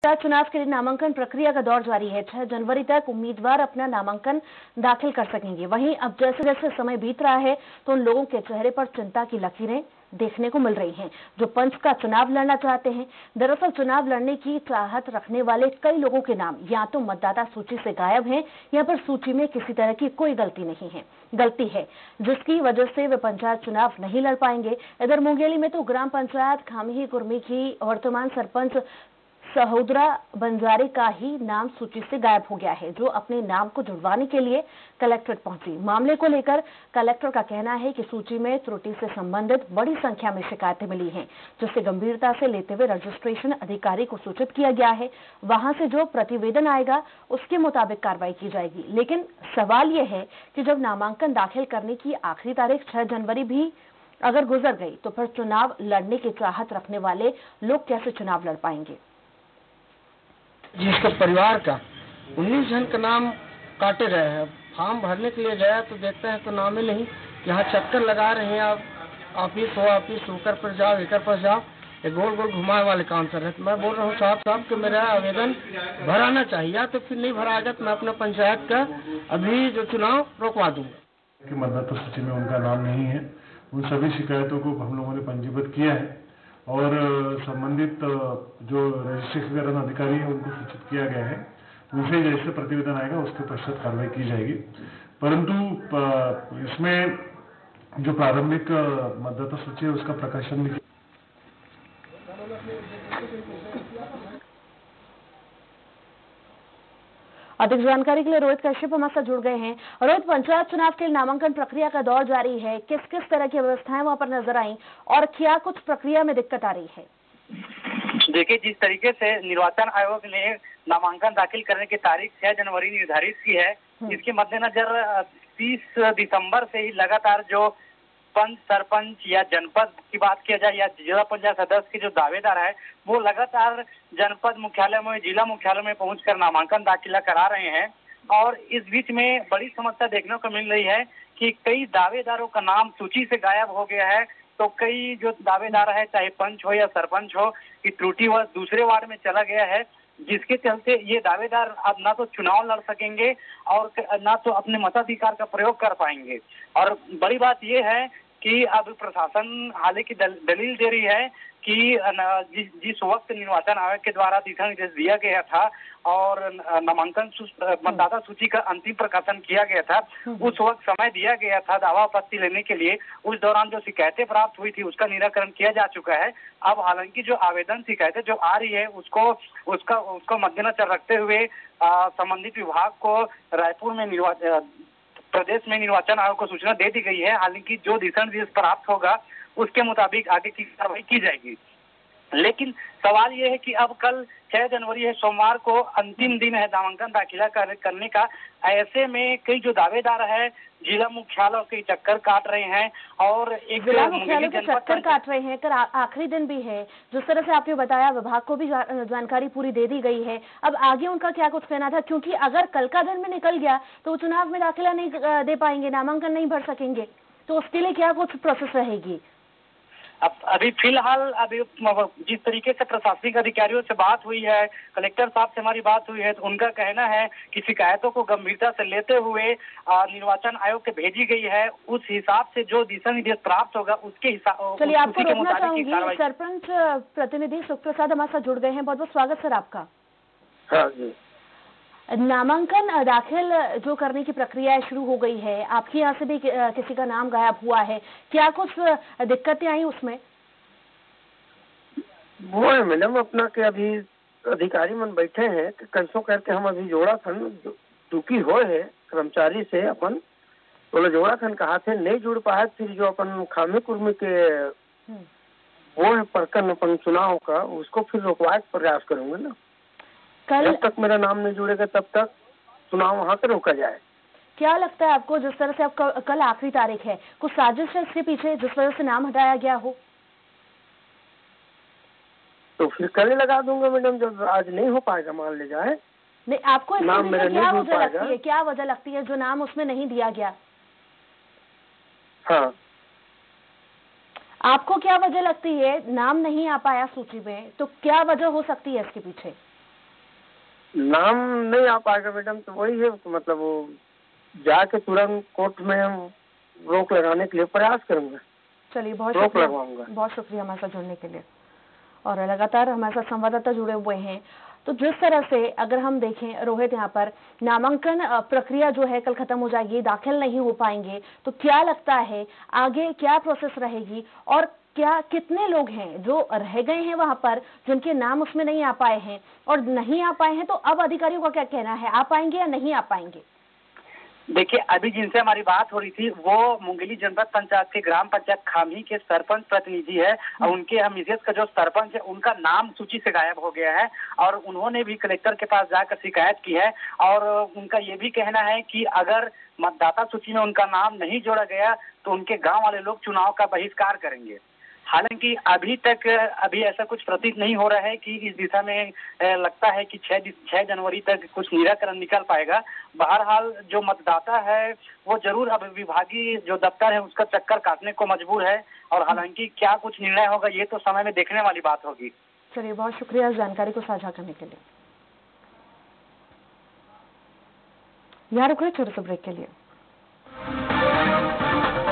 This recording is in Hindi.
चुनाव के लिए नामांकन प्रक्रिया का दौर जारी है। 6 जनवरी तक उम्मीदवार अपना नामांकन दाखिल कर सकेंगे। वहीं अब जैसे जैसे समय बीत रहा है तो उन लोगों के चेहरे पर चिंता की लकीरें देखने को मिल रही हैं जो पंच का चुनाव लड़ना चाहते हैं। दरअसल चुनाव लड़ने की चाहत रखने वाले कई लोगों के नाम या तो मतदाता सूची से गायब हैं या फिर सूची में किसी तरह की कोई गलती है जिसकी वजह से वे पंचायत चुनाव नहीं लड़ पाएंगे। इधर मुंगेली में तो ग्राम पंचायत खामही कुर्मी की वर्तमान सरपंच सहोदरा बंजारे का ही नाम सूची से गायब हो गया है, जो अपने नाम को जुड़वाने के लिए कलेक्ट्रेट पहुंची। मामले को लेकर कलेक्टर का कहना है कि सूची में त्रुटि से संबंधित बड़ी संख्या में शिकायतें मिली हैं, जिसे गंभीरता से लेते हुए रजिस्ट्रेशन अधिकारी को सूचित किया गया है। वहां से जो प्रतिवेदन आएगा उसके मुताबिक कार्रवाई की जाएगी। लेकिन सवाल यह है कि जब नामांकन दाखिल करने की आखिरी तारीख 6 जनवरी भी अगर गुजर गई तो फिर चुनाव लड़ने की चाहत रखने वाले लोग कैसे चुनाव लड़ पाएंगे। जिसके परिवार का 19 जन का नाम काटे गए हैं। फॉर्म भरने के लिए गया तो देखते हैं तो नाम ही नहीं। यहाँ चक्कर लगा रहे हैं, आप ऑफिस होकर पर जाओ, एकर पर जाओ, ये गोल गोल घुमाए वाले काम कर रहे हैं। मैं बोल रहा हूँ साहब कि मेरा आवेदन भराना चाहिए, या तो फिर नहीं भराएगा तो मैं अपना पंचायत का अभी जो चुनाव रोकवा दूंगा। कि मतदाता सूची में उनका नाम नहीं है। उन सभी शिकायतों को हम लोगों ने पंजीबद्ध किया है और संबंधित जो रजिस्ट्रेशन अधिकारी है उनको सूचित किया गया है। उनसे जैसे प्रतिवेदन आएगा उसके पश्चात कार्रवाई की जाएगी। परंतु इसमें जो प्रारंभिक मतदाता सूची है उसका प्रकाशन भी अधिक जानकारी के लिए रोहित कश्यप हमारे साथ जुड़ गए हैं। रोहित, पंचायत चुनाव के लिए नामांकन प्रक्रिया का दौर जारी है, किस किस तरह की व्यवस्थाएं वहां पर नजर आई और क्या कुछ प्रक्रिया में दिक्कत आ रही है? देखिए, जिस तरीके से निर्वाचन आयोग ने नामांकन दाखिल करने की तारीख 6 जनवरी निर्धारित की है, इसके मद्देनजर 30 दिसंबर से ही लगातार जो पंच, सरपंच या जनपद की बात किया जाए या जिला पंचायत सदस्य के जो दावेदार है वो लगातार जनपद मुख्यालय में, जिला मुख्यालय में पहुंचकर नामांकन दाखिला करा रहे हैं। और इस बीच में बड़ी समस्या देखने को मिल रही है कि कई दावेदारों का नाम सूची से गायब हो गया है। तो कई जो दावेदार है, चाहे पंच हो या सरपंच हो, कि त्रुटि वह दूसरे वार्ड में चला गया है, जिसके चलते ये दावेदार अब ना तो चुनाव लड़ सकेंगे और ना तो अपने मताधिकार का प्रयोग कर पाएंगे। और बड़ी बात यह है कि अब प्रशासन हालांकि दलील दे रही है कि जिस वक्त निर्वाचन आयोग के द्वारा दिशा निर्देश दिया गया था और नामांकन मतदाता सूची का अंतिम प्रकाशन किया गया था, उस वक्त समय दिया गया था दावा आपत्ति लेने के लिए। उस दौरान जो शिकायतें प्राप्त हुई थी उसका निराकरण किया जा चुका है। अब हालांकि जो आवेदन शिकायतें जो आ रही है उसको मद्देनजर रखते हुए संबंधित विभाग को रायपुर में प्रदेश में निर्वाचन आयोग को सूचना दे दी गई है। हालांकि जो दिशा निर्देश प्राप्त होगा उसके मुताबिक आगे की कार्रवाई की जाएगी। लेकिन सवाल यह है कि अब कल 6 जनवरी है, सोमवार को अंतिम दिन है नामांकन दाखिला करने का। ऐसे में कई जो दावेदार है जिला मुख्यालय के चक्कर काट रहे हैं और एक जिला मुख्यालय के चक्कर काट रहे हैं। कल आखिरी दिन भी है, जिस तरह से आपने बताया विभाग को भी जानकारी पूरी दे दी गई है। अब आगे उनका क्या कुछ कहना था, क्योंकि अगर कल का दिन में निकल गया तो वो चुनाव में दाखिला नहीं दे पाएंगे, नामांकन नहीं भर सकेंगे, तो उसके लिए क्या कुछ प्रोसेस रहेगी? अब अभी फिलहाल जिस तरीके से प्रशासनिक अधिकारियों से बात हुई है, कलेक्टर साहब से हमारी बात हुई है, तो उनका कहना है कि शिकायतों को गंभीरता से लेते हुए निर्वाचन आयोग के भेजी गई है। उस हिसाब से जो दिशा निर्देश प्राप्त होगा उसके हिसाब। चलिए, आपको रोकना चाहूंगी। सरपंच प्रतिनिधि सुख प्रसाद हमारे साथ जुड़ गए हैं, बहुत बहुत स्वागत सर आपका। हाँ जी। नामांकन दाखिल जो करने की प्रक्रिया शुरू हो गई है, आपके यहाँ से भी किसी का नाम गायब हुआ है, क्या कुछ दिक्कतें आई उसमें? वो है मैडम अपना के अभी अधिकारी मन बैठे हैं कि कैसो करके हम अभी जोड़ा थन चूकी हो है कर्मचारी से अपन बोले जोड़ा थन कहा थे नहीं जुड़ पाए। फिर जो अपन खामे कुर्मी के वो है प्रकरण अपन चुनाव का उसको फिर रोकवाए प्रयास करूंगे ना। जब तक मेरा नाम नहीं जुड़ेगा तब तक चुनाव वहाँ पे रोका जाए। क्या लगता है आपको, जिस तरह से आप कल आखिरी तारीख है, कुछ साजिश है इसके पीछे जिस वजह से नाम हटाया गया हो? तो फिर कल ही लगा दूंगा मैडम, जब आज नहीं हो पाएगा मान ले जाए। नहीं, आपको नाम मेरा क्या वजह लगती है, क्या वजह लगती है जो नाम उसमें नहीं दिया गया? हाँ, आपको क्या वजह लगती है नाम नहीं आ पाया सूची में, तो क्या वजह हो सकती है इसके पीछे? नाम नहीं आ पाएगा मैडम, तो वही है मतलब वो जाके तुरंत कोर्ट में हम रोक लगाने के लिए प्रयास करूंगा। चलिए, बहुत रोक शुक्रिया, लगवाऊंगा। बहुत शुक्रिया हमारे साथ जुड़ने के लिए। और लगातार हमारे साथ संवाददाता जुड़े हुए हैं। तो जिस तरह से अगर हम देखें रोहित, यहाँ पर नामांकन प्रक्रिया जो है कल खत्म हो जाएगी, दाखिल नहीं हो पाएंगे, तो क्या लगता है आगे क्या प्रोसेस रहेगी और क्या कितने लोग हैं जो रह गए हैं वहां पर जिनके नाम उसमें नहीं आ पाए हैं, और नहीं आ पाए हैं तो अब अधिकारियों का क्या कहना है, आ पाएंगे या नहीं आ पाएंगे? देखिए, अभी जिनसे हमारी बात हो रही थी वो मुंगेली जनपद पंचायत के ग्राम पंचायत खामी के सरपंच प्रतिनिधि है, और उनके हमीदियत का जो सरपंच है उनका नाम सूची से गायब हो गया है, और उन्होंने भी कलेक्टर के पास जाकर शिकायत की है। और उनका ये भी कहना है कि अगर मतदाता सूची में उनका नाम नहीं जोड़ा गया तो उनके गांव वाले लोग चुनाव का बहिष्कार करेंगे। हालांकि अभी ऐसा कुछ प्रतीत नहीं हो रहा है कि इस दिशा में लगता है कि 6 जनवरी तक कुछ निराकरण निकल पाएगा। बहरहाल जो मतदाता है वो जरूर अब विभागीय जो दफ्तर है उसका चक्कर काटने को मजबूर है, और हालांकि क्या कुछ निर्णय होगा ये तो समय में देखने वाली बात होगी। चलिए, बहुत शुक्रिया इस जानकारी को साझा करने के लिए। यहाँ रुक रहे छोटे से ब्रेक के लिए।